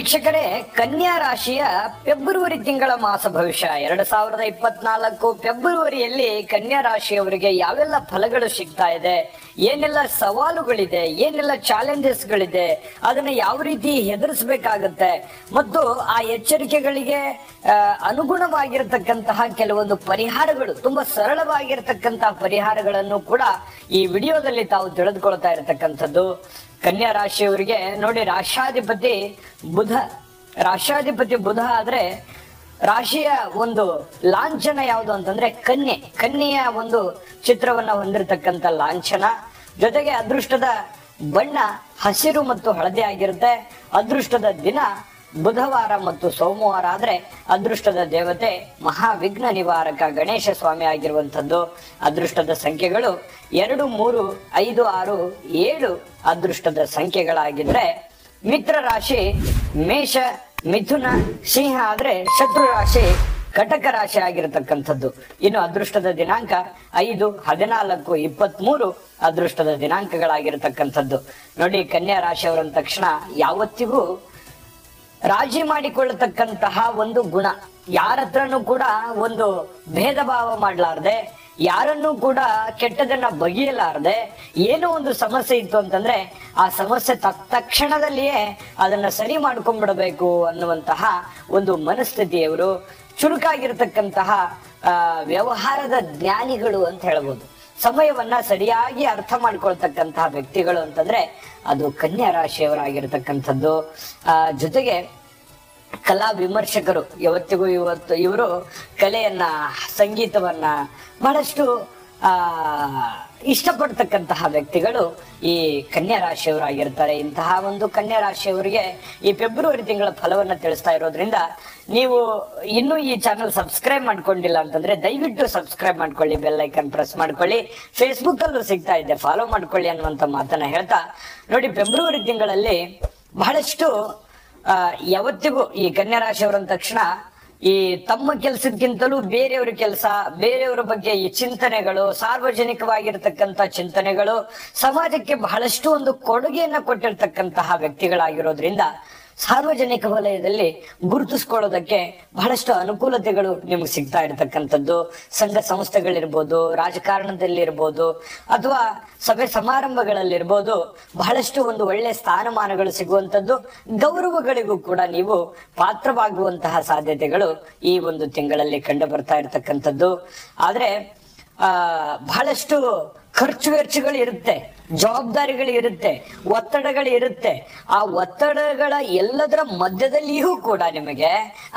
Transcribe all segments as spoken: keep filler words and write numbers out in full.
ವೀಕ್ಷಕರೇ, ಕನ್ಯಾ ರಾಶಿಯ ಫೆಬ್ರವರಿ ತಿಂಗಳ ಮಾಸ ಭವಿಷ್ಯ ಎರಡ್ ಸಾವಿರದ ಇಪ್ಪತ್ನಾಲ್ಕು ಫೆಬ್ರವರಿಯಲ್ಲಿ ಕನ್ಯಾ ರಾಶಿಯವರಿಗೆ ಯಾವೆಲ್ಲ ಫಲಗಳು ಸಿಗ್ತಾ ಇದೆ, ಏನೆಲ್ಲ ಸವಾಲುಗಳಿದೆ, ಏನೆಲ್ಲ ಚಾಲೆಂಜಸ್ ಗಳಿದೆ, ಅದನ್ನ ಯಾವ ರೀತಿ ಎದುರಿಸಬೇಕಾಗತ್ತೆ ಮತ್ತು ಆ ಎಚ್ಚರಿಕೆಗಳಿಗೆ ಅನುಗುಣವಾಗಿರತಕ್ಕಂತಹ ಕೆಲವೊಂದು ಪರಿಹಾರಗಳು, ತುಂಬಾ ಸರಳವಾಗಿರತಕ್ಕಂತಹ ಪರಿಹಾರಗಳನ್ನು ಕೂಡ ಈ ವಿಡಿಯೋದಲ್ಲಿ ತಾವು ತಿಳಿದುಕೊಳ್ತಾ ಇರತಕ್ಕಂಥದ್ದು. ಕನ್ಯಾ ರಾಶಿಯವರಿಗೆ ನೋಡಿ, ರಾಶಾಧಿಪತಿ ಬುಧ ರಾಶಾಧಿಪತಿ ಬುಧ ಆದ್ರೆ ರಾಶಿಯ ಒಂದು ಲಾಂಛನ ಯಾವುದು ಅಂತಂದ್ರೆ ಕನ್ಯೆ. ಕನ್ಯೆಯ ಒಂದು ಚಿತ್ರವನ್ನ ಹೊಂದಿರತಕ್ಕಂತ ಲಾಂಛನ. ಜೊತೆಗೆ ಅದೃಷ್ಟದ ಬಣ್ಣ ಹಸಿರು ಮತ್ತು ಹಳದಿ ಆಗಿರುತ್ತೆ. ಅದೃಷ್ಟದ ದಿನ ಬುಧವಾರ ಮತ್ತು ಸೋಮವಾರ ಆದ್ರೆ ಅದೃಷ್ಟದ ದೇವತೆ ಮಹಾವಿಘ್ನ ನಿವಾರಕ ಗಣೇಶ ಸ್ವಾಮಿ ಆಗಿರುವಂತದ್ದು. ಅದೃಷ್ಟದ ಸಂಖ್ಯೆಗಳು ಎರಡು, ಮೂರು, ಐದು, ಆರು, ಏಳು ಅದೃಷ್ಟದ ಸಂಖ್ಯೆಗಳಾಗಿದ್ರೆ, ಮಿತ್ರ ರಾಶಿ ಮೇಷ, ಮಿಥುನ, ಸಿಂಹ ಆದ್ರೆ ಶತ್ರು ರಾಶಿ ಕಟಕ ರಾಶಿ ಆಗಿರತಕ್ಕಂಥದ್ದು. ಇನ್ನು ಅದೃಷ್ಟದ ದಿನಾಂಕ ಐದು, ಹದಿನಾಲ್ಕು, ಇಪ್ಪತ್ತ್ ಮೂರು ಅದೃಷ್ಟದ ದಿನಾಂಕಗಳಾಗಿರತಕ್ಕಂಥದ್ದು. ನೋಡಿ, ಕನ್ಯಾ ರಾಶಿಯವರ ತಕ್ಷಣ ಯಾವತ್ತಿಗೂ ರಾಜಿ ಮಾಡಿಕೊಳ್ಳತಕ್ಕಂತಹ ಒಂದು ಗುಣ, ಯಾರ ಹತ್ರನೂ ಕೂಡ ಒಂದು ಭೇದ ಭಾವ ಮಾಡ್ಲಾರ್ದೆ, ಯಾರನ್ನೂ ಕೂಡ ಕೆಟ್ಟದನ್ನ ಬಗೆಯಲಾರದೆ, ಏನೋ ಒಂದು ಸಮಸ್ಯೆ ಇತ್ತು ಅಂತಂದ್ರೆ ಆ ಸಮಸ್ಯೆ ತಕ್ಷಣದಲ್ಲಿಯೇ ಅದನ್ನ ಸರಿ ಮಾಡ್ಕೊಂಡ್ಬಿಡಬೇಕು ಅನ್ನುವಂತಹ ಒಂದು ಮನಸ್ಥಿತಿಯವರು. ಚುರುಕಾಗಿರ್ತಕ್ಕಂತಹ ಆ ವ್ಯವಹಾರದ ಜ್ಞಾನಿಗಳು ಅಂತ ಹೇಳ್ಬೋದು. ಸಮಯವನ್ನ ಸರಿಯಾಗಿ ಅರ್ಥ ಮಾಡ್ಕೊಳ್ತಕ್ಕಂತಹ ವ್ಯಕ್ತಿಗಳು ಅಂತಂದ್ರೆ ಅದು ಕನ್ಯಾ ರಾಶಿಯವರಾಗಿರ್ತಕ್ಕಂಥದ್ದು. ಆ ಜೊತೆಗೆ ಕಲಾ ವಿಮರ್ಶಕರು. ಯಾವತ್ತಿಗೂ ಇವತ್ತು ಇವರು ಕಲೆಯನ್ನ, ಸಂಗೀತವನ್ನ ಬಹಳಷ್ಟು ಆ ಇಷ್ಟಪಡ್ತಕ್ಕಂತಹ ವ್ಯಕ್ತಿಗಳು ಈ ಕನ್ಯಾ ರಾಶಿಯವರಾಗಿರ್ತಾರೆ. ಇಂತಹ ಒಂದು ಕನ್ಯಾ ರಾಶಿಯವರಿಗೆ ಈ ಫೆಬ್ರವರಿ ತಿಂಗಳ ಫಲವನ್ನ ತಿಳಿಸ್ತಾ ಇರೋದ್ರಿಂದ ನೀವು ಇನ್ನೂ ಈ ಚಾನಲ್ ಸಬ್ಸ್ಕ್ರೈಬ್ ಮಾಡ್ಕೊಂಡಿಲ್ಲ ಅಂತಂದ್ರೆ ದಯವಿಟ್ಟು ಸಬ್ಸ್ಕ್ರೈಬ್ ಮಾಡ್ಕೊಳ್ಳಿ, ಬೆಲ್ ಐಕನ್ ಪ್ರೆಸ್ ಮಾಡ್ಕೊಳ್ಳಿ. ಫೇಸ್ಬುಕ್ ಅಲ್ಲೂ ಸಿಗ್ತಾ ಇದೆ, ಫಾಲೋ ಮಾಡ್ಕೊಳ್ಳಿ ಅನ್ನುವಂತ ಮಾತನ್ನ ಹೇಳ್ತಾ, ನೋಡಿ, ಫೆಬ್ರವರಿ ತಿಂಗಳಲ್ಲಿ ಬಹಳಷ್ಟು ಆ ಯಾವತ್ತಿಗೂ ಈ ಕನ್ಯಾ ರಾಶಿಯವರ ತಕ್ಷಣ ಈ ತಮ್ಮ ಕೆಲಸಕ್ಕಿಂತಲೂ ಬೇರೆಯವರ ಕೆಲಸ, ಬೇರೆಯವರ ಬಗ್ಗೆ ಈ ಚಿಂತನೆಗಳು, ಸಾರ್ವಜನಿಕವಾಗಿರ್ತಕ್ಕಂಥ ಚಿಂತನೆಗಳು, ಸಮಾಜಕ್ಕೆ ಬಹಳಷ್ಟು ಒಂದು ಕೊಡುಗೆಯನ್ನ ಕೊಟ್ಟಿರ್ತಕ್ಕಂತಹ ವ್ಯಕ್ತಿಗಳಾಗಿರೋದ್ರಿಂದ ಸಾರ್ವಜನಿಕ ವಲಯದಲ್ಲಿ ಗುರುತಿಸ್ಕೊಳ್ಳೋದಕ್ಕೆ ಬಹಳಷ್ಟು ಅನುಕೂಲತೆಗಳು ನಿಮ್ಗೆ ಸಿಗ್ತಾ ಇರತಕ್ಕಂಥದ್ದು. ಸಂಘ ಸಂಸ್ಥೆಗಳಿರ್ಬೋದು, ರಾಜಕಾರಣದಲ್ಲಿರ್ಬೋದು, ಅಥವಾ ಸಭೆ ಸಮಾರಂಭಗಳಲ್ಲಿರ್ಬೋದು, ಬಹಳಷ್ಟು ಒಂದು ಒಳ್ಳೆ ಸ್ಥಾನಮಾನಗಳು ಸಿಗುವಂಥದ್ದು. ಗೌರವಗಳಿಗೂ ಕೂಡ ನೀವು ಪಾತ್ರವಾಗುವಂತಹ ಸಾಧ್ಯತೆಗಳು ಈ ಒಂದು ತಿಂಗಳಲ್ಲಿ ಕಂಡು ಬರ್ತಾ ಇರತಕ್ಕಂಥದ್ದು. ಆದ್ರೆ ಆ ಬಹಳಷ್ಟು ಖರ್ಚು ವೆಚ್ಚಗಳು ಇರುತ್ತೆ, ಜವಾಬ್ದಾರಿಗಳು ಇರುತ್ತೆ, ಒತ್ತಡಗಳು ಇರುತ್ತೆ. ಆ ಒತ್ತಡಗಳ ಎಲ್ಲದರ ಮಧ್ಯದಲ್ಲಿಯೂ ಕೂಡ ನಿಮಗೆ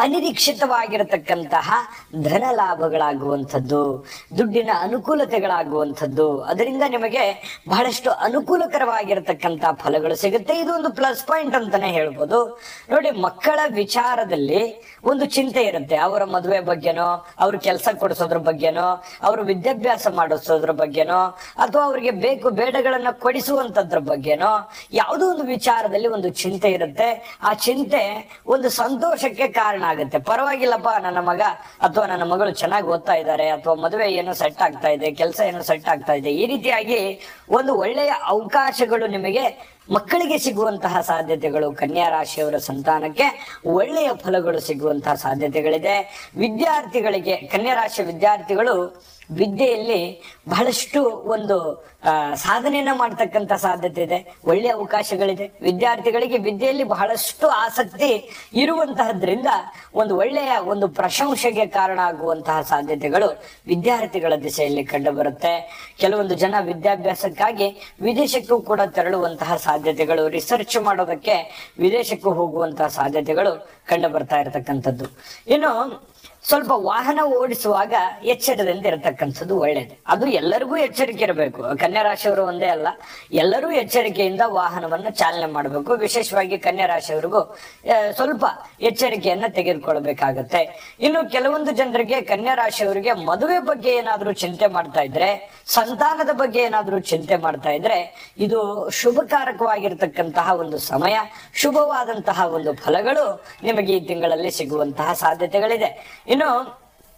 ಅನಿರೀಕ್ಷಿತವಾಗಿರತಕ್ಕಂತಹ ಧನ ಲಾಭಗಳಾಗುವಂಥದ್ದು, ದುಡ್ಡಿನ ಅನುಕೂಲತೆಗಳಾಗುವಂಥದ್ದು, ಅದರಿಂದ ನಿಮಗೆ ಬಹಳಷ್ಟು ಅನುಕೂಲಕರವಾಗಿರತಕ್ಕಂತಹ ಫಲಗಳು ಸಿಗುತ್ತೆ. ಇದು ಒಂದು ಪ್ಲಸ್ ಪಾಯಿಂಟ್ ಅಂತಾನೆ ಹೇಳ್ಬೋದು. ನೋಡಿ, ಮಕ್ಕಳ ವಿಚಾರದಲ್ಲಿ ಒಂದು ಚಿಂತೆ ಇರುತ್ತೆ. ಅವರ ಮದುವೆ ಬಗ್ಗೆನೋ, ಅವ್ರ ಕೆಲಸ ಕೊಡಿಸೋದ್ರ ಬಗ್ಗೆನೋ, ಅವ್ರ ವಿದ್ಯಾಭ್ಯಾಸ ಮಾಡಿಸೋದ್ರ ಬಗ್ಗೆನೋ, ಅಥವಾ ಅವ್ರಿಗೆ ಬೇಕು ಬೇಡಗಳನ್ನ ಕೊಡಿಸುವಂತದ್ರ ಬಗ್ಗೆನೋ ಯಾವುದೋ ಒಂದು ವಿಚಾರದಲ್ಲಿ ಒಂದು ಚಿಂತೆ ಇರುತ್ತೆ. ಆ ಚಿಂತೆ ಒಂದು ಸಂತೋಷಕ್ಕೆ ಕಾರಣ ಆಗುತ್ತೆ. ಪರವಾಗಿಲ್ಲಪ್ಪ, ನನ್ನ ಮಗ ಅಥವಾ ನನ್ನ ಮಗಳು ಚೆನ್ನಾಗಿ ಓದ್ತಾ ಇದ್ದಾರೆ, ಅಥವಾ ಮದುವೆ ಏನೋ ಸೆಟ್ ಆಗ್ತಾ ಇದೆ, ಕೆಲಸ ಏನೋ ಸೆಟ್ ಆಗ್ತಾ ಇದೆ, ಈ ರೀತಿಯಾಗಿ ಒಂದು ಒಳ್ಳೆಯ ಅವಕಾಶಗಳು ನಿಮಗೆ ಮಕ್ಕಳಿಗೆ ಸಿಗುವಂತಹ ಸಾಧ್ಯತೆಗಳು, ಕನ್ಯಾ ರಾಶಿಯವರ ಸಂತಾನಕ್ಕೆ ಒಳ್ಳೆಯ ಫಲಗಳು ಸಿಗುವಂತಹ ಸಾಧ್ಯತೆಗಳಿದೆ. ವಿದ್ಯಾರ್ಥಿಗಳಿಗೆ, ಕನ್ಯಾ ರಾಶಿಯ ವಿದ್ಯಾರ್ಥಿಗಳು ವಿದ್ಯೆಯಲ್ಲಿ ಬಹಳಷ್ಟು ಒಂದು ಆ ಸಾಧನೆಯನ್ನ ಮಾಡ್ತಕ್ಕಂಥ ಸಾಧ್ಯತೆ ಇದೆ, ಒಳ್ಳೆಯ ಅವಕಾಶಗಳಿದೆ. ವಿದ್ಯಾರ್ಥಿಗಳಿಗೆ ವಿದ್ಯೆಯಲ್ಲಿ ಬಹಳಷ್ಟು ಆಸಕ್ತಿ ಇರುವಂತಹದ್ರಿಂದ ಒಂದು ಒಳ್ಳೆಯ ಒಂದು ಪ್ರಶಂಸೆಗೆ ಕಾರಣ ಆಗುವಂತಹ ಸಾಧ್ಯತೆಗಳು ವಿದ್ಯಾರ್ಥಿಗಳ ದಿಸೆಯಲ್ಲಿ ಕಂಡು ಬರುತ್ತೆ. ಕೆಲವೊಂದು ಜನ ವಿದ್ಯಾಭ್ಯಾಸಕ್ಕಾಗಿ ವಿದೇಶಕ್ಕೂ ಕೂಡ ತೆರಳುವಂತಹ ಸಾಧ್ಯತೆಗಳು, ರಿಸರ್ಚ್ ಮಾಡೋದಕ್ಕೆ ವಿದೇಶಕ್ಕೂ ಹೋಗುವಂತಹ ಸಾಧ್ಯತೆಗಳು ಕಂಡು ಬರ್ತಾ ಇರತಕ್ಕಂಥದ್ದು. ಇನ್ನು ಸ್ವಲ್ಪ ವಾಹನ ಓಡಿಸುವಾಗ ಎಚ್ಚರದಿಂದ ಇರತಕ್ಕಂಥದ್ದು ಒಳ್ಳೇದು. ಅದು ಎಲ್ಲರಿಗೂ ಎಚ್ಚರಿಕೆ ಇರಬೇಕು. ಕನ್ಯಾ ರಾಶಿಯವರು ಒಂದೇ ಅಲ್ಲ, ಎಲ್ಲರೂ ಎಚ್ಚರಿಕೆಯಿಂದ ವಾಹನವನ್ನ ಚಾಲನೆ ಮಾಡಬೇಕು. ವಿಶೇಷವಾಗಿ ಕನ್ಯಾ ರಾಶಿಯವರಿಗೂ ಸ್ವಲ್ಪ ಎಚ್ಚರಿಕೆಯನ್ನ ತೆಗೆದುಕೊಳ್ಬೇಕಾಗತ್ತೆ. ಇನ್ನು ಕೆಲವೊಂದು ಜನರಿಗೆ, ಕನ್ಯಾ ರಾಶಿಯವರಿಗೆ ಮದುವೆ ಬಗ್ಗೆ ಏನಾದ್ರೂ ಚಿಂತೆ ಮಾಡ್ತಾ ಇದ್ರೆ, ಸಂತಾನದ ಬಗ್ಗೆ ಏನಾದ್ರೂ ಚಿಂತೆ ಮಾಡ್ತಾ ಇದ್ರೆ, ಇದು ಶುಭಕಾರಕವಾಗಿರ್ತಕ್ಕಂತಹ ಒಂದು ಸಮಯ, ಶುಭವಾದಂತಹ ಒಂದು ಫಲಗಳು ನಿಮಗೆ ಈ ತಿಂಗಳಲ್ಲಿ ಸಿಗುವಂತಹ ಸಾಧ್ಯತೆಗಳಿದೆ. ಇನ್ನು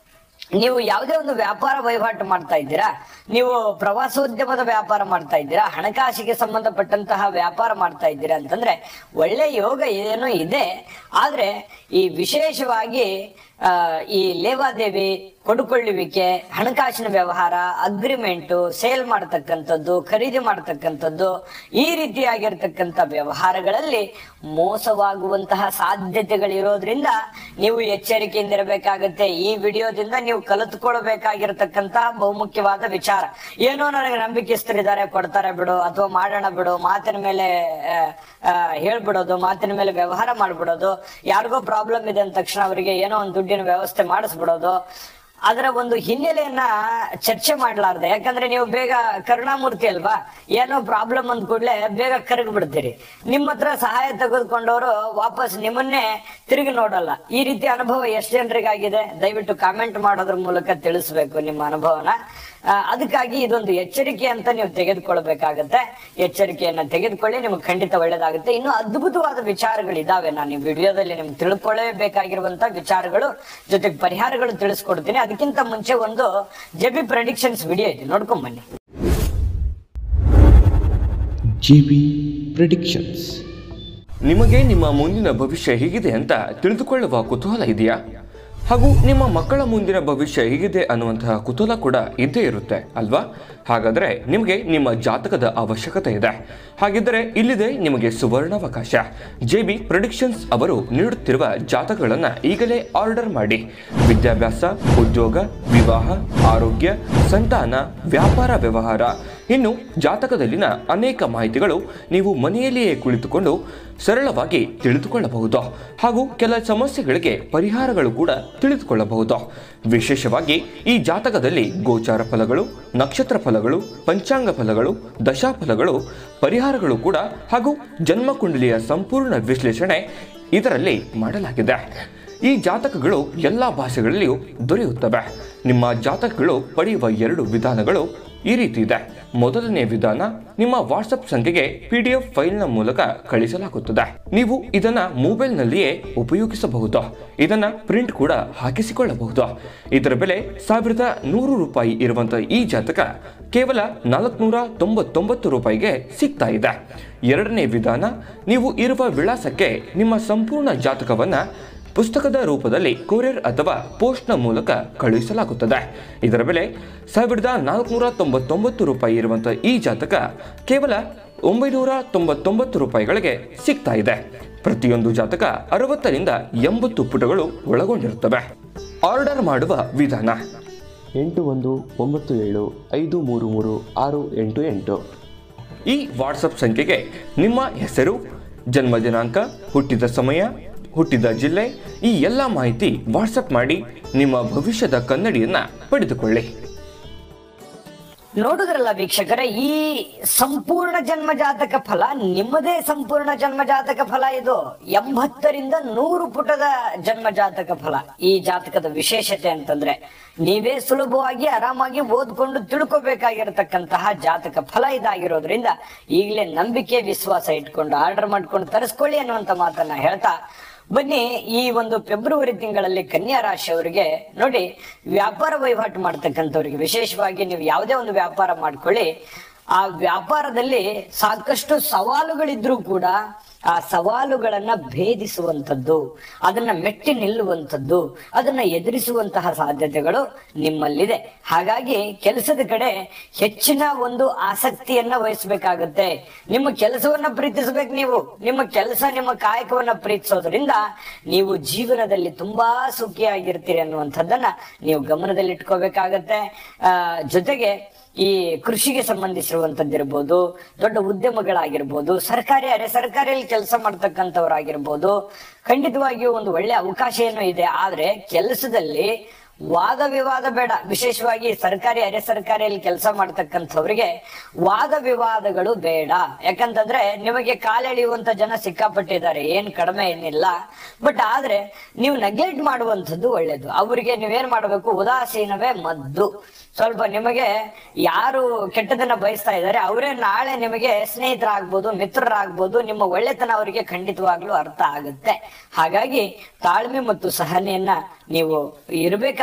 ನೀವು ಯಾವುದೇ ಒಂದು ವ್ಯಾಪಾರ ವಹಿವಾಟು ಮಾಡ್ತಾ ಇದ್ದೀರಾ, ನೀವು ಪ್ರವಾಸೋದ್ಯಮದ ವ್ಯಾಪಾರ ಮಾಡ್ತಾ ಇದ್ದೀರಾ, ಹಣಕಾಸಿಗೆ ಸಂಬಂಧಪಟ್ಟಂತಹ ವ್ಯಾಪಾರ ಮಾಡ್ತಾ ಇದ್ದೀರಾ ಅಂತಂದ್ರೆ ಒಳ್ಳೆ ಯೋಗ ಏನೋ ಇದೆ. ಆದ್ರೆ ಈ ವಿಶೇಷವಾಗಿ ಆ ಈ ಲೇವಾದೇವಿ, ಕೊಡುಕೊಳ್ಳುವಿಕೆ, ಹಣಕಾಸಿನ ವ್ಯವಹಾರ, ಅಗ್ರಿಮೆಂಟು, ಸೇಲ್ ಮಾಡ್ತಕ್ಕಂಥದ್ದು, ಖರೀದಿ ಮಾಡ್ತಕ್ಕಂಥದ್ದು, ಈ ರೀತಿಯಾಗಿರ್ತಕ್ಕಂಥ ವ್ಯವಹಾರಗಳಲ್ಲಿ ಮೋಸವಾಗುವಂತಹ ಸಾಧ್ಯತೆಗಳಿರೋದ್ರಿಂದ ನೀವು ಎಚ್ಚರಿಕೆಯಿಂದ ಇರಬೇಕಾಗತ್ತೆ. ಈ ವಿಡಿಯೋದಿಂದ ನೀವು ಕಲಿತುಕೊಳ್ಬೇಕಾಗಿರ್ತಕ್ಕಂತಹ ಬಹುಮುಖ್ಯವಾದ ವಿಚಾರ ಏನೋ ನನಗೆ ನಂಬಿಕೆಸ್ತರಿದ್ದಾರೆ, ಕೊಡ್ತಾರೆ ಬಿಡು, ಅಥವಾ ಮಾಡೋಣ ಬಿಡು, ಮಾತಿನ ಮೇಲೆ ಹೇಳ್ಬಿಡೋದು, ಮಾತಿನ ಮೇಲೆ ವ್ಯವಹಾರ ಮಾಡ್ಬಿಡೋದು, ಯಾರಿಗೋ ಪ್ರಾಬ್ಲಮ್ ಇದೆ ಅಂದ ತಕ್ಷಣ ಅವರಿಗೆ ಏನೋ ಒಂದು ದುಡ್ಡಿನ ವ್ಯವಸ್ಥೆ ಮಾಡಿಸ್ಬಿಡೋದು, ಅದರ ಒಂದು ಹಿನ್ನೆಲೆಯನ್ನ ಚರ್ಚೆ ಮಾಡ್ಲಾರ್ದೆ. ಯಾಕಂದ್ರೆ ನೀವು ಬೇಗ ಕರುಣಾಮೂರ್ತಿ ಅಲ್ವಾ, ಏನೋ ಪ್ರಾಬ್ಲಮ್ ಅಂದ ಕೂಡಲೇ ಬೇಗ ಕರಗಿ ಬಿಡ್ತೀರಿ. ನಿಮ್ಮ ಹತ್ರ ಸಹಾಯ ತೆಗೆದುಕೊಂಡವರು ವಾಪಸ್ ನಿಮ್ಮನ್ನೇ ತಿರುಗಿ ನೋಡಲ್ಲ. ಈ ರೀತಿ ಅನುಭವ ಎಷ್ಟು ಜನರಿಗಾಗಿದೆ? ದಯವಿಟ್ಟು ಕಾಮೆಂಟ್ ಮಾಡೋದ್ರ ಮೂಲಕ ತಿಳಿಸ್ಬೇಕು ನಿಮ್ಮ ಅನುಭವನ. ಅದಕ್ಕಾಗಿ ಇದೊಂದು ಎಚ್ಚರಿಕೆ ಅಂತ ನೀವು ತೆಗೆದುಕೊಳ್ಬೇಕಾಗತ್ತೆ. ಎಚ್ಚರಿಕೆಯನ್ನ ತೆಗೆದುಕೊಳ್ಳಿ, ನಿಮ್ಗೆ ಖಂಡಿತ ಒಳ್ಳೇದಾಗುತ್ತೆ. ಇನ್ನು ಅದ್ಭುತವಾದ ವಿಚಾರಗಳಿದಾವೆ, ನಾನು ಈ ವಿಡಿಯೋದಲ್ಲಿ ನಿಮ್ಗೆ ತಿಳ್ಕೊಳ್ಳೇಬೇಕಾಗಿರುವಂತ ವಿಚಾರಗಳು ಜೊತೆಗೆ ಪರಿಹಾರಗಳು ತಿಳಿಸ್ಕೊಡ್ತೀನಿ. ಅದಕ್ಕಿಂತ ಮುಂಚೆ ಒಂದು ಜೆಬಿ ಪ್ರೆಡಿಕ್ಷನ್ಸ್ ವಿಡಿಯೋ ಇದೆ, ನೋಡ್ಕೊಂಡ್ ಬನ್ನಿ. JB predictions. ನಿಮಗೆ ನಿಮ್ಮ ಮುಂದಿನ ಭವಿಷ್ಯ ಹೇಗಿದೆ ಅಂತ ತಿಳಿದುಕೊಳ್ಳುವ ಕುತೂಹಲ ಇದೆಯಾ? ಹಾಗೂ ನಿಮ್ಮ ಮಕ್ಕಳ ಮುಂದಿನ ಭವಿಷ್ಯ ಹೇಗಿದೆ ಅನ್ನುವಂತಹ ಕುತೂಹಲ ಕೂಡ ಇದ್ದೇ ಇರುತ್ತೆ ಅಲ್ವಾ? ಹಾಗಾದರೆ ನಿಮಗೆ ನಿಮ್ಮ ಜಾತಕದ ಅವಶ್ಯಕತೆ ಇದೆ. ಹಾಗಿದ್ದರೆ ಇಲ್ಲಿದೆ ನಿಮಗೆ ಸುವರ್ಣಾವಕಾಶ. ಜೆಬಿ ಪ್ರೆಡಿಕ್ಷನ್ಸ್ ಅವರು ನೀಡುತ್ತಿರುವ ಜಾತಕಗಳನ್ನು ಈಗಲೇ ಆರ್ಡರ್ ಮಾಡಿ. ವಿದ್ಯಾಭ್ಯಾಸ, ಉದ್ಯೋಗ, ವಿವಾಹ, ಆರೋಗ್ಯ, ಸಂತಾನ, ವ್ಯಾಪಾರ ವ್ಯವಹಾರ, ಇನ್ನು ಜಾತಕದಲ್ಲಿನ ಅನೇಕ ಮಾಹಿತಿಗಳು ನೀವು ಮನೆಯಲ್ಲಿಯೇ ಕುಳಿತುಕೊಂಡು ಸರಳವಾಗಿ ತಿಳಿದುಕೊಳ್ಳಬಹುದು. ಹಾಗೂ ಕೆಲ ಸಮಸ್ಯೆಗಳಿಗೆ ಪರಿಹಾರಗಳು ಕೂಡ ತಿಳಿದುಕೊಳ್ಳಬಹುದು. ವಿಶೇಷವಾಗಿ ಈ ಜಾತಕದಲ್ಲಿ ಗೋಚಾರ ಫಲಗಳು, ನಕ್ಷತ್ರ ಫಲಗಳು, ಪಂಚಾಂಗ ಫಲಗಳು, ದಶಾಫಲಗಳು, ಪರಿಹಾರಗಳು ಕೂಡ ಹಾಗೂ ಜನ್ಮಕುಂಡಲಿಯ ಸಂಪೂರ್ಣ ವಿಶ್ಲೇಷಣೆ ಇದರಲ್ಲಿ ಮಾಡಲಾಗಿದೆ. ಈ ಜಾತಕಗಳು ಎಲ್ಲ ಭಾಷೆಗಳಲ್ಲಿಯೂ ದೊರೆಯುತ್ತವೆ. ನಿಮ್ಮ ಜಾತಕಗಳು ಪಡೆಯುವ ಎರಡು ವಿಧಾನಗಳು ಈ ರೀತಿ ಇದೆ. ಮೊದಲನೇ ವಿಧಾನ, ನಿಮ್ಮ ವಾಟ್ಸಪ್ ಸಂಖ್ಯೆಗೆ ಪಿ ಡಿ ಎಫ್ ಫೈಲ್ನ ಮೂಲಕ ಕಳಿಸಲಾಗುತ್ತದೆ. ನೀವು ಇದನ್ನ ಮೊಬೈಲ್ನಲ್ಲಿಯೇ ಉಪಯೋಗಿಸಬಹುದು. ಇದನ್ನ ಪ್ರಿಂಟ್ ಕೂಡ ಹಾಕಿಸಿಕೊಳ್ಳಬಹುದು. ಇದರ ಬೆಲೆ ಸಾವಿರದ ನೂರು ರೂಪಾಯಿ ಇರುವಂತಹ ಈ ಜಾತಕ ಕೇವಲ ನಾಲ್ಕುನೂರ ತೊಂಬತ್ತೊಂಬತ್ತು ರೂಪಾಯಿಗೆ ಸಿಗ್ತಾ ಇದೆ. ಎರಡನೇ ವಿಧಾನ, ನೀವು ಇರುವ ವಿಳಾಸಕ್ಕೆ ನಿಮ್ಮ ಸಂಪೂರ್ಣ ಜಾತಕವನ್ನ ಪುಸ್ತಕದ ರೂಪದಲ್ಲಿ ಕೊರಿಯರ್ ಅಥವಾ ಪೋಸ್ಟ್ನ ಮೂಲಕ ಕಳುಹಿಸಲಾಗುತ್ತದೆ. ಇದರ ಬೆಲೆ ಸಾವಿರದ ನಾಲ್ಕುನೂರ ತೊಂಬತ್ತೊಂಬತ್ತು ರೂಪಾಯಿ ಇರುವಂತಹ ಈ ಜಾತಕ ಕೇವಲ ಒಂಬೈನೂರ ತೊಂಬತ್ತೊಂಬತ್ತು ರೂಪಾಯಿಗಳಿಗೆ ಸಿಗ್ತಾ ಇದೆ. ಪ್ರತಿಯೊಂದು ಜಾತಕ ಅರವತ್ತರಿಂದ ಎಂಬತ್ತು ಪುಟಗಳು ಒಳಗೊಂಡಿರುತ್ತವೆ. ಆರ್ಡರ್ ಮಾಡುವ ವಿಧಾನ: ಎಂಟು ಒಂದು ಒಂಬತ್ತು ಏಳು ಐದು ಮೂರು ಮೂರು ಆರು ಎಂಟು ಎಂಟು ಈ ವಾಟ್ಸಪ್ ಸಂಖ್ಯೆಗೆ ನಿಮ್ಮ ಹೆಸರು, ಜನ್ಮ ದಿನಾಂಕ, ಹುಟ್ಟಿದ ಸಮಯ, ಹುಟ್ಟಿದ ಜಿಲ್ಲೆ, ಈ ಎಲ್ಲ ಮಾಹಿತಿ ವಾಟ್ಸಪ್ ಮಾಡಿ ನಿಮ್ಮ ಭವಿಷ್ಯದ ಕನ್ನಡಿಯನ್ನ ಪಡೆದುಕೊಳ್ಳಿ. ನೋಡುದ್ರಲ್ಲ ವೀಕ್ಷಕರೇ, ಈ ಸಂಪೂರ್ಣ ಜನ್ಮ ಜಾತಕ ಫಲ ನಿಮ್ಮದೇ ಸಂಪೂರ್ಣ ಜನ್ಮ ಜಾತಕ ಫಲ. ಇದು ಎಂಬತ್ತರಿಂದ ನೂರು ಪುಟದ ಜನ್ಮ ಜಾತಕ ಫಲ. ಈ ಜಾತಕದ ವಿಶೇಷತೆ ಅಂತಂದ್ರೆ ನೀವೇ ಸುಲಭವಾಗಿ ಆರಾಮಾಗಿ ಓದ್ಕೊಂಡು ತಿಳ್ಕೊಬೇಕಾಗಿರತಕ್ಕಂತಹ ಜಾತಕ ಫಲ ಇದಾಗಿರೋದ್ರಿಂದ ಈಗಲೇ ನಂಬಿಕೆ, ವಿಶ್ವಾಸ ಇಟ್ಕೊಂಡು ಆರ್ಡರ್ ಮಾಡ್ಕೊಂಡು ತರಿಸ್ಕೊಳ್ಳಿ ಅನ್ನುವಂತ ಮಾತನ್ನ ಹೇಳ್ತಾ ಬನ್ನಿ. ಈ ಒಂದು ಫೆಬ್ರವರಿ ತಿಂಗಳಲ್ಲಿ ಕನ್ಯಾ ರಾಶಿಯವರಿಗೆ ನೋಡಿ, ವ್ಯಾಪಾರ ವಹಿವಾಟು ಮಾಡ್ತಕ್ಕಂಥವ್ರಿಗೆ ವಿಶೇಷವಾಗಿ ನೀವು ಯಾವುದೇ ಒಂದು ವ್ಯಾಪಾರ ಮಾಡ್ಕೊಳ್ಳಿ, ಆ ವ್ಯಾಪಾರದಲ್ಲಿ ಸಾಕಷ್ಟು ಸವಾಲುಗಳಿದ್ರೂ ಕೂಡ ಆ ಸವಾಲುಗಳನ್ನ ಭೇದಿಸುವಂಥದ್ದು, ಅದನ್ನ ಮೆಟ್ಟಿ ನಿಲ್ಲುವಂಥದ್ದು, ಅದನ್ನ ಎದುರಿಸುವಂತಹ ಸಾಧ್ಯತೆಗಳು ನಿಮ್ಮಲ್ಲಿದೆ. ಹಾಗಾಗಿ ಕೆಲಸದ ಕಡೆ ಹೆಚ್ಚಿನ ಒಂದು ಆಸಕ್ತಿಯನ್ನ ವಹಿಸಬೇಕಾಗುತ್ತೆ. ನಿಮ್ಮ ಕೆಲಸವನ್ನ ಪ್ರೀತಿಸಬೇಕು. ನೀವು ನಿಮ್ಮ ಕೆಲಸ, ನಿಮ್ಮ ಕಾಯಕವನ್ನ ಪ್ರೀತಿಸೋದ್ರಿಂದ ನೀವು ಜೀವನದಲ್ಲಿ ತುಂಬಾ ಸುಖಿಯಾಗಿರ್ತೀರಿ ಅನ್ನುವಂಥದ್ದನ್ನ ನೀವು ಗಮನದಲ್ಲಿ ಇಟ್ಕೋಬೇಕಾಗತ್ತೆ. ಆ ಜೊತೆಗೆ ಈ ಕೃಷಿಗೆ ಸಂಬಂಧಿಸಿರುವಂತದ್ದಿರ್ಬೋದು, ದೊಡ್ಡ ಉದ್ಯಮಗಳಾಗಿರ್ಬೋದು, ಸರ್ಕಾರಿ ಅರೆ ಸರ್ಕಾರಿಯಲ್ಲಿ ಕೆಲಸ ಮಾಡ್ತಕ್ಕಂಥವ್ರಾಗಿರ್ಬೋದು, ಖಂಡಿತವಾಗಿಯೂ ಒಂದು ಒಳ್ಳೆ ಅವಕಾಶ ಏನೋ ಇದೆ. ಆದ್ರೆ ಕೆಲಸದಲ್ಲಿ ವಾದ ವಿವಾದ ಬೇಡ. ವಿಶೇಷವಾಗಿ ಸರ್ಕಾರಿ ಅರೆ ಸರ್ಕಾರಿಯಲ್ಲಿ ಕೆಲಸ ಮಾಡ್ತಕ್ಕಂಥವ್ರಿಗೆ ವಾದ ವಿವಾದಗಳು ಬೇಡ. ಯಾಕಂತಂದ್ರೆ ನಿಮಗೆ ಕಾಲೆಳೆಯುವಂತ ಜನ ಸಿಕ್ಕಾಪಟ್ಟಿದ್ದಾರೆ, ಏನ್ ಕಡಿಮೆ ಏನಿಲ್ಲ. ಬಟ್ ಆದ್ರೆ ನೀವು ನೆಗ್ಲೆಕ್ಟ್ ಮಾಡುವಂಥದ್ದು ಒಳ್ಳೇದು. ಅವರಿಗೆ ನೀವೇನ್ ಮಾಡ್ಬೇಕು, ಉದಾಸೀನವೇ ಮದ್ದು. ಸ್ವಲ್ಪ ನಿಮಗೆ ಯಾರು ಕೆಟ್ಟದನ್ನ ಬಯಸ್ತಾ ಇದ್ದಾರೆ ಅವರೇ ನಾಳೆ ನಿಮಗೆ ಸ್ನೇಹಿತರಾಗ್ಬೋದು, ಮಿತ್ರರಾಗ್ಬೋದು. ನಿಮ್ಮ ಒಳ್ಳೆತನ ಅವರಿಗೆ ಖಂಡಿತವಾಗ್ಲೂ ಅರ್ಥ ಆಗುತ್ತೆ. ಹಾಗಾಗಿ ತಾಳ್ಮೆ ಮತ್ತು ಸಹನೆಯನ್ನ ನೀವು ಇರಬೇಕಾಗಿ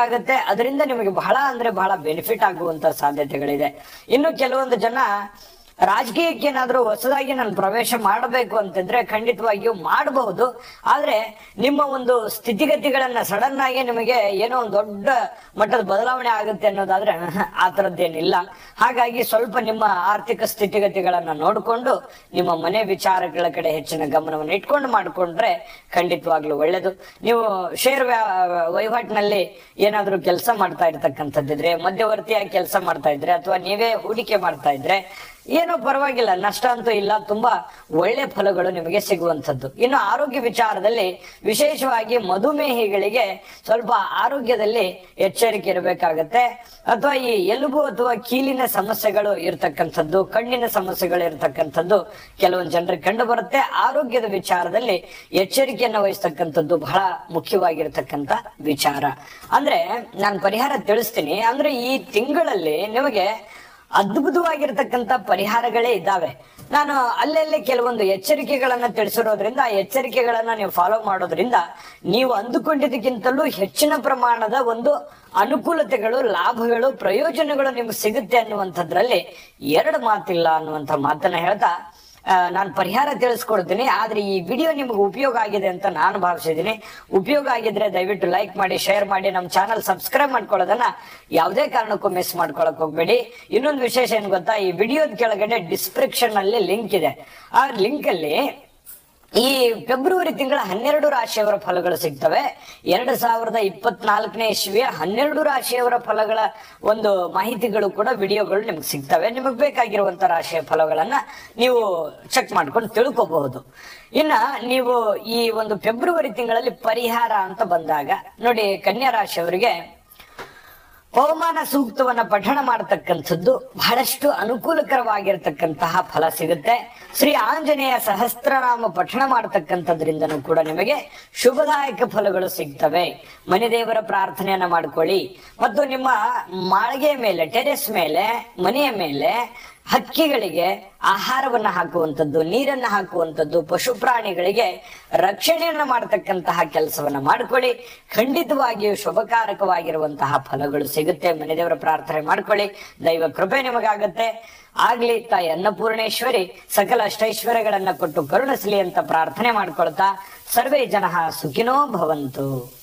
ಬೇಕಾಗತ್ತೆ. ಅದರಿಂದ ನಿಮಗೆ ಬಹಳ ಅಂದ್ರೆ ಬಹಳ ಬೆನಿಫಿಟ್ ಆಗುವಂತ ಸಾಧ್ಯತೆಗಳಿದೆ. ಇನ್ನು ಕೆಲವೊಂದು ಜನ ರಾಜಕೀಯಕ್ಕೆ ಏನಾದ್ರೂ ಹೊಸದಾಗಿ ನಾನು ಪ್ರವೇಶ ಮಾಡಬೇಕು ಅಂತಂದ್ರೆ ಖಂಡಿತವಾಗಿಯೂ ಮಾಡಬಹುದು. ಆದ್ರೆ ನಿಮ್ಮ ಒಂದು ಸ್ಥಿತಿಗತಿಗಳನ್ನ ಸಡನ್ ಆಗಿ ನಿಮಗೆ ಏನೋ ಒಂದು ದೊಡ್ಡ ಮಟ್ಟದ ಬದಲಾವಣೆ ಆಗುತ್ತೆ ಅನ್ನೋದಾದ್ರೆ ಆ ತರದ್ದೇನಿಲ್ಲ. ಹಾಗಾಗಿ ಸ್ವಲ್ಪ ನಿಮ್ಮ ಆರ್ಥಿಕ ಸ್ಥಿತಿಗತಿಗಳನ್ನ ನೋಡಿಕೊಂಡು ನಿಮ್ಮ ಮನೆ ವಿಚಾರಗಳ ಕಡೆ ಹೆಚ್ಚಿನ ಗಮನವನ್ನು ಇಟ್ಕೊಂಡು ಮಾಡಿಕೊಂಡ್ರೆ ಖಂಡಿತವಾಗ್ಲೂ ಒಳ್ಳೇದು. ನೀವು ಶೇರ್ ವಹಿವಾಟಿನಲ್ಲಿ ಏನಾದ್ರೂ ಕೆಲಸ ಮಾಡ್ತಾ ಇರ್ತಕ್ಕಂಥದ್ದಿದ್ರೆ, ಮಧ್ಯವರ್ತಿಯಾಗಿ ಕೆಲಸ ಮಾಡ್ತಾ ಇದ್ರೆ, ಅಥವಾ ನೀವೇ ಹೂಡಿಕೆ ಮಾಡ್ತಾ ಇದ್ರೆ ಏನೋ ಪರವಾಗಿಲ್ಲ, ನಷ್ಟ ಅಂತೂ ಇಲ್ಲ, ತುಂಬಾ ಒಳ್ಳೆ ಫಲಗಳು ನಿಮಗೆ ಸಿಗುವಂಥದ್ದು. ಇನ್ನು ಆರೋಗ್ಯ ವಿಚಾರದಲ್ಲಿ ವಿಶೇಷವಾಗಿ ಮಧುಮೇಹಿಗಳಿಗೆ ಸ್ವಲ್ಪ ಆರೋಗ್ಯದಲ್ಲಿ ಎಚ್ಚರಿಕೆ ಇರಬೇಕಾಗತ್ತೆ. ಅಥವಾ ಈ ಎಲುಬು ಅಥವಾ ಕೀಲಿನ ಸಮಸ್ಯೆಗಳು ಇರ್ತಕ್ಕಂಥದ್ದು, ಕಣ್ಣಿನ ಸಮಸ್ಯೆಗಳು ಇರ್ತಕ್ಕಂಥದ್ದು ಕೆಲವೊಂದು ಜನರಿಗೆ ಕಂಡು ಬರುತ್ತೆ. ಆರೋಗ್ಯದ ವಿಚಾರದಲ್ಲಿ ಎಚ್ಚರಿಕೆಯನ್ನು ವಹಿಸ್ತಕ್ಕಂಥದ್ದು ಬಹಳ ಮುಖ್ಯವಾಗಿರ್ತಕ್ಕಂಥ ವಿಚಾರ. ಅಂದ್ರೆ ನಾನು ಪರಿಹಾರ ತಿಳಿಸ್ತೀನಿ. ಅಂದ್ರೆ ಈ ತಿಂಗಳಲ್ಲಿ ನಿಮಗೆ ಅದ್ಭುತವಾಗಿರ್ತಕ್ಕಂಥ ಪರಿಹಾರಗಳೇ ಇದ್ದಾವೆ. ನಾನು ಅಲ್ಲೆಲ್ಲೇ ಕೆಲವೊಂದು ಎಚ್ಚರಿಕೆಗಳನ್ನ ತಿಳಿಸಿರೋದ್ರಿಂದ ಆ ಎಚ್ಚರಿಕೆಗಳನ್ನ ನೀವು ಫಾಲೋ ಮಾಡೋದ್ರಿಂದ ನೀವು ಅಂದುಕೊಂಡಿದ್ದಕ್ಕಿಂತಲೂ ಹೆಚ್ಚಿನ ಪ್ರಮಾಣದ ಒಂದು ಅನುಕೂಲತೆಗಳು, ಲಾಭಗಳು, ಪ್ರಯೋಜನಗಳು ನಿಮ್ಗೆ ಸಿಗುತ್ತೆ ಅನ್ನುವಂಥದ್ರಲ್ಲಿ ಎರಡು ಮಾತಿಲ್ಲ ಅನ್ನುವಂಥ ಮಾತನ್ನ ಹೇಳ್ತಾ ನಾನು ಪರಿಹಾರ ತಿಳಿಸ್ಕೊಡ್ತೀನಿ. ಆದ್ರೆ ಈ ವಿಡಿಯೋ ನಿಮ್ಗೆ ಉಪಯೋಗ ಆಗಿದೆ ಅಂತ ನಾನು ಭಾವಿಸಿದ್ದೀನಿ. ಉಪಯೋಗ ಆಗಿದ್ರೆ ದಯವಿಟ್ಟು ಲೈಕ್ ಮಾಡಿ, ಶೇರ್ ಮಾಡಿ, ನಮ್ಮ ಚಾನಲ್ ಸಬ್ಸ್ಕ್ರೈಬ್ ಮಾಡ್ಕೊಳ್ಳೋದನ್ನ ಯಾವುದೇ ಕಾರಣಕ್ಕೂ ಮಿಸ್ ಮಾಡ್ಕೊಳಕ್ ಹೋಗ್ಬೇಡಿ. ಇನ್ನೊಂದು ವಿಶೇಷ ಏನ್ ಗೊತ್ತಾ, ಈ ವಿಡಿಯೋದ ಕೆಳಗಡೆ ಡಿಸ್ಕ್ರಿಪ್ಷನ್ ಅಲ್ಲಿ ಲಿಂಕ್ ಇದೆ. ಆ ಲಿಂಕ್ ಅಲ್ಲಿ ಈ ಫೆಬ್ರವರಿ ತಿಂಗಳ ಹನ್ನೆರಡು ರಾಶಿಯವರ ಫಲಗಳು ಸಿಗ್ತವೆ. ಎರಡು ಸಾವಿರದ ಇಪ್ಪತ್ನಾಲ್ಕನೇ ಇಸ್ವಿಯ ಹನ್ನೆರಡು ರಾಶಿಯವರ ಫಲಗಳ ಒಂದು ಮಾಹಿತಿಗಳು ಕೂಡ ವಿಡಿಯೋಗಳು ನಿಮ್ಗೆ ಸಿಗ್ತವೆ. ನಿಮಗೆ ಬೇಕಾಗಿರುವಂತ ರಾಶಿಯ ಫಲಗಳನ್ನ ನೀವು ಚೆಕ್ ಮಾಡ್ಕೊಂಡು ತಿಳ್ಕೋಬಹುದು. ಇನ್ನ ನೀವು ಈ ಒಂದು ಫೆಬ್ರವರಿ ತಿಂಗಳಲ್ಲಿ ಪರಿಹಾರ ಅಂತ ಬಂದಾಗ ನೋಡಿ, ಕನ್ಯಾ ರಾಶಿಯವರಿಗೆ ಪವಮಾನ ಸೂಕ್ತವನ್ನ ಪಠಣ ಮಾಡತಕ್ಕಂಥದ್ದು ಬಹಳಷ್ಟು ಅನುಕೂಲಕರವಾಗಿರ್ತಕ್ಕಂತಹ ಫಲ ಸಿಗುತ್ತೆ. ಶ್ರೀ ಆಂಜನೇಯ ಸಹಸ್ರನಾಮ ಪಠಣ ಮಾಡತಕ್ಕಂಥದ್ರಿಂದನೂ ಕೂಡ ನಿಮಗೆ ಶುಭದಾಯಕ ಫಲಗಳು ಸಿಗ್ತವೆ. ಮನೆ ದೇವರ ಪ್ರಾರ್ಥನೆಯನ್ನ ಮಾಡ್ಕೊಳ್ಳಿ. ಮತ್ತು ನಿಮ್ಮ ಮಾಳಿಗೆ ಮೇಲೆ, ಟೆರೆಸ್ ಮೇಲೆ, ಮನೆಯ ಮೇಲೆ ಹಕ್ಕಿಗಳಿಗೆ ಆಹಾರವನ್ನ ಹಾಕುವಂಥದ್ದು, ನೀರನ್ನ ಹಾಕುವಂಥದ್ದು, ಪಶು ಪ್ರಾಣಿಗಳಿಗೆ ರಕ್ಷಣೆಯನ್ನ ಮಾಡತಕ್ಕಂತಹ ಕೆಲಸವನ್ನ ಮಾಡ್ಕೊಳ್ಳಿ. ಖಂಡಿತವಾಗಿಯೂ ಶುಭಕಾರಕವಾಗಿರುವಂತಹ ಫಲಗಳು ಸಿಗುತ್ತೆ. ಮನೆ ದೇವರ ಪ್ರಾರ್ಥನೆ ಮಾಡ್ಕೊಳ್ಳಿ, ದೈವ ಕೃಪೆ ನಿಮಗಾಗತ್ತೆ. ಆಗ್ಲಿ ತಾಯಿ ಅನ್ನಪೂರ್ಣೇಶ್ವರಿ ಸಕಲ ಅಷ್ಟೈಶ್ವರ್ಯಗಳನ್ನ ಕೊಟ್ಟು ಕರುಣಿಸಲಿ ಅಂತ ಪ್ರಾರ್ಥನೆ ಮಾಡ್ಕೊಳ್ತಾ ಸರ್ವೇ ಜನಃ ಸುಖಿನೋ ಭವಂತು.